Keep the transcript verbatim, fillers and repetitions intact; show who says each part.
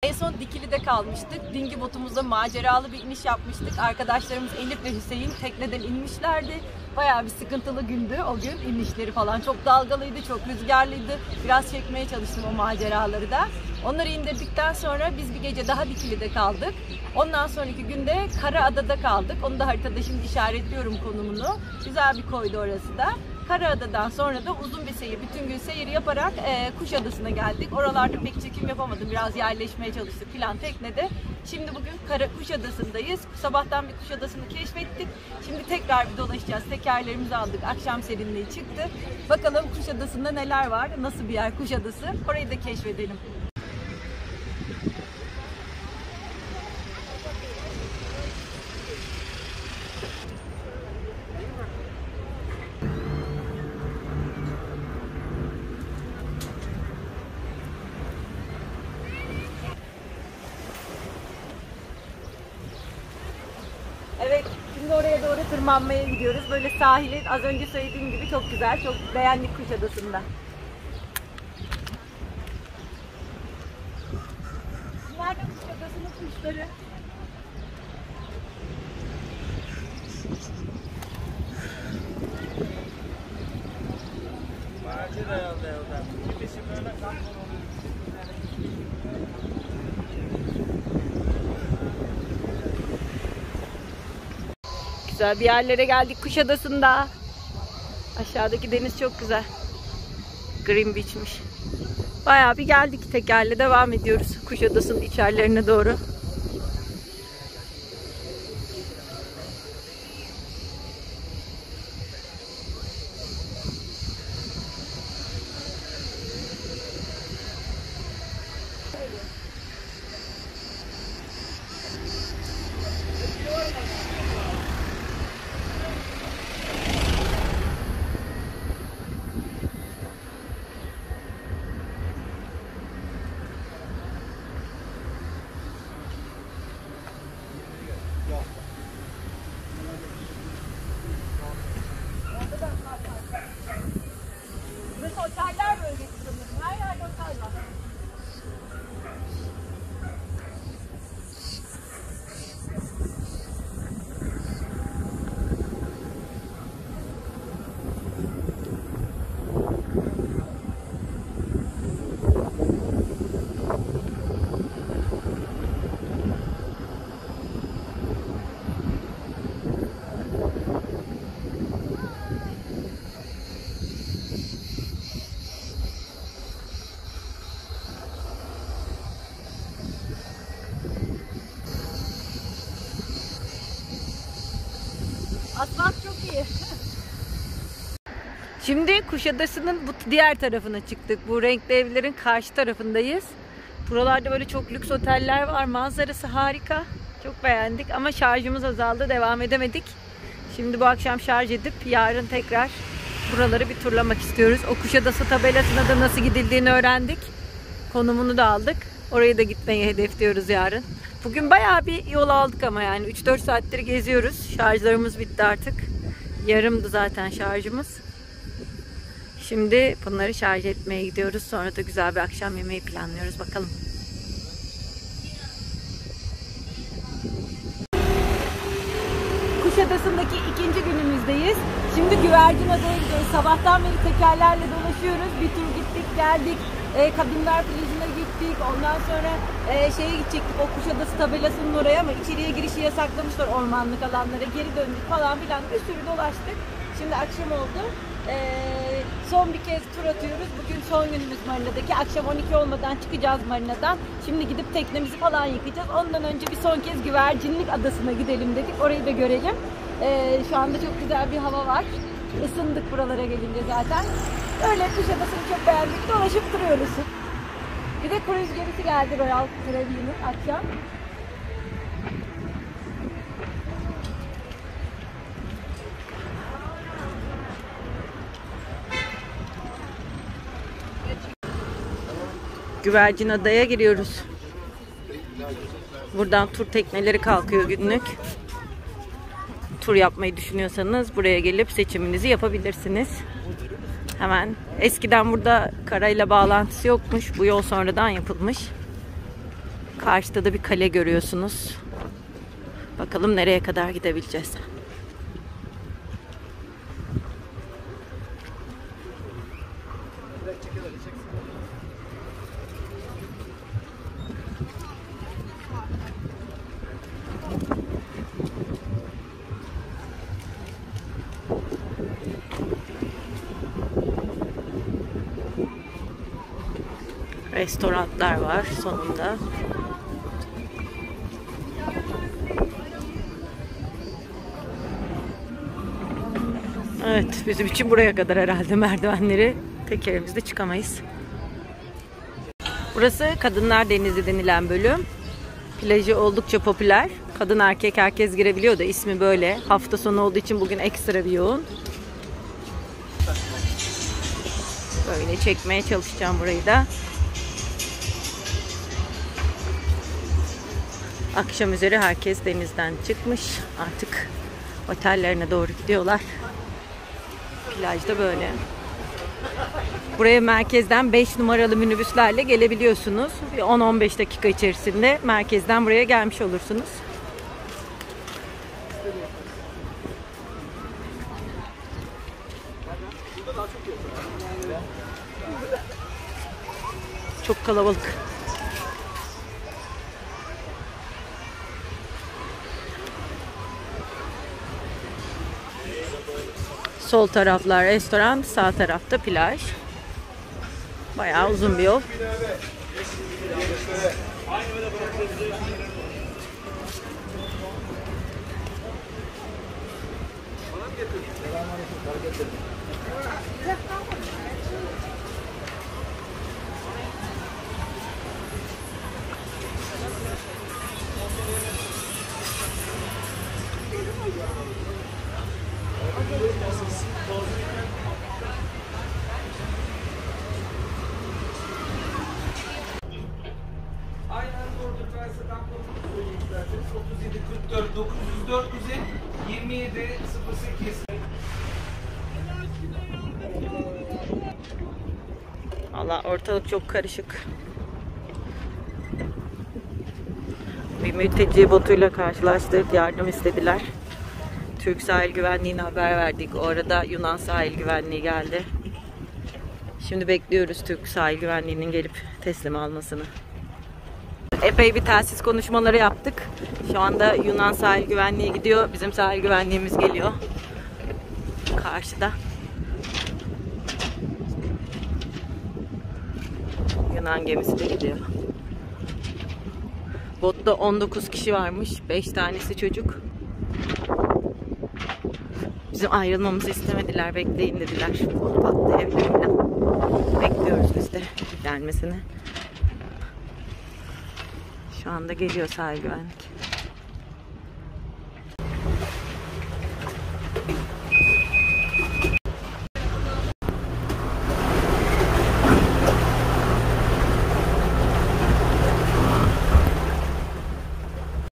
Speaker 1: En son Dikili'de kalmıştık. Dinghy botumuzda maceralı bir iniş yapmıştık. Arkadaşlarımız Elif ve Hüseyin tekneden inmişlerdi. Bayağı bir sıkıntılı gündü o gün, inişleri falan. Çok dalgalıydı, çok rüzgarlıydı. Biraz çekmeye çalıştım o maceraları da. Onları indirdikten sonra biz bir gece daha Dikili'de kaldık. Ondan sonraki günde Karaada'da kaldık. Onu da haritada şimdi işaretliyorum konumunu. Güzel bir koydu orası da. Karaada'dan sonra da uzun bir seyir, bütün gün seyir yaparak e, Kuşadası'na geldik. Oralarda pek çekim yapamadım, biraz yerleşmeye çalıştık filan teknede. Şimdi bugün Kara Kuşadası'ndayız. Sabahtan bir Kuşadası'nı keşfettik. Şimdi tekrar bir dolaşacağız. Tekerlerimizi aldık, akşam serinliği çıktı. Bakalım Kuşadası'nda neler var, nasıl bir yer Kuşadası, orayı da keşfedelim. Evet, şimdi oraya doğru tırmanmaya gidiyoruz. Böyle sahili az önce söylediğim gibi çok güzel, çok beğendik Kuşadası'nda. Bunlar da Kuşadası'nın kuşları. Güzel bir yerlere geldik Kuşadası'nda. Aşağıdaki deniz çok güzel. Green Beach'miş. Bayağı bir geldik, tekerle devam ediyoruz Kuşadası'nın içerilerine doğru. Burası oteller bölgesi sanırım. Her yerde otel var. Asfalt çok iyi. Şimdi Kuşadası'nın bu diğer tarafına çıktık. Bu renkli evlerin karşı tarafındayız. Buralarda böyle çok lüks oteller var. Manzarası harika. Çok beğendik ama şarjımız azaldı. Devam edemedik. Şimdi bu akşam şarj edip yarın tekrar buraları bir turlamak istiyoruz. O Kuşadası tabelasına da nasıl gidildiğini öğrendik. Konumunu da aldık. Oraya da gitmeyi hedefliyoruz yarın. Bugün bayağı bir yol aldık ama yani üç dört saattir geziyoruz. Şarjlarımız bitti artık. Yarımdı zaten şarjımız. Şimdi bunları şarj etmeye gidiyoruz. Sonra da güzel bir akşam yemeği planlıyoruz. Bakalım. Kuşadası'ndaki ikinci günümüzdeyiz. Şimdi Güvercinada'ya gidiyoruz. Sabahtan beri tekerlerle dolaşıyoruz. Bir tur gittik, geldik. E, Kadınlar Plajı'na gittik. Ondan sonra e, şeye gidecektik. O Kuşadası tabelasının oraya ama içeriye girişi yasaklamışlar, ormanlık alanlara. Geri döndük falan filan. Bir sürü dolaştık. Şimdi akşam oldu. E, son bir kez tur atıyoruz. Bugün son günümüz marinadaki. Akşam on iki olmadan çıkacağız marinadan. Şimdi gidip teknemizi falan yıkayacağız. Ondan önce bir son kez Güvercinlik Adası'na gidelim dedik. Orayı da görelim. E, şu anda çok güzel bir hava var. Isındık buralara gelince zaten. Öyle Kuşadası'nı çok beğendik. Dolaşıp duruyoruz. Bir de kruz gemisi geldi Royal Caribbean'ın akşam. Güvercinada'ya giriyoruz. Buradan tur tekneleri kalkıyor günlük. Tur yapmayı düşünüyorsanız buraya gelip seçiminizi yapabilirsiniz. Hemen. Eskiden burada karayla bağlantısı yokmuş. Bu yol sonradan yapılmış. Karşıda da bir kale görüyorsunuz. Bakalım nereye kadar gidebileceğiz. Restoranlar var sonunda. Evet, bizim için buraya kadar herhalde merdivenleri tek elimizde çıkamayız. Burası Kadınlar Denizi denilen bölüm. Plajı oldukça popüler. Kadın erkek herkes girebiliyor da ismi böyle. Hafta sonu olduğu için bugün ekstra bir yoğun. Böyle çekmeye çalışacağım burayı da. Akşam üzeri herkes denizden çıkmış. Artık otellerine doğru gidiyorlar. Plajda böyle. Buraya merkezden beş numaralı minibüslerle gelebiliyorsunuz. on on beş dakika içerisinde merkezden buraya gelmiş olursunuz. Çok kalabalık. Sol taraflar restoran, sağ tarafta plaj. Bayağı uzun bir yol.
Speaker 2: otuz yedi kırk dört dokuz yüz dört kuzey yirmi yedi sıfır sekiz.
Speaker 1: Valla ortalık çok karışık. Bir mülteci botuyla karşılaştık. Yardım istediler. Türk sahil güvenliğine haber verdik. O arada Yunan sahil güvenliği geldi. Şimdi bekliyoruz Türk sahil güvenliğinin gelip teslim almasını. Epey bir telsiz konuşmaları yaptık. Şu anda Yunan sahil güvenliği gidiyor. Bizim sahil güvenliğimiz geliyor. Karşıda. Yunan gemisi de gidiyor. Botta on dokuz kişi varmış. beş tanesi çocuk. Bizim ayrılmamızı istemediler. Bekleyin dediler. Bot patlayabilir falan. Bekliyoruz biz de gelmesini. Şu anda geliyor sahil güvenlik.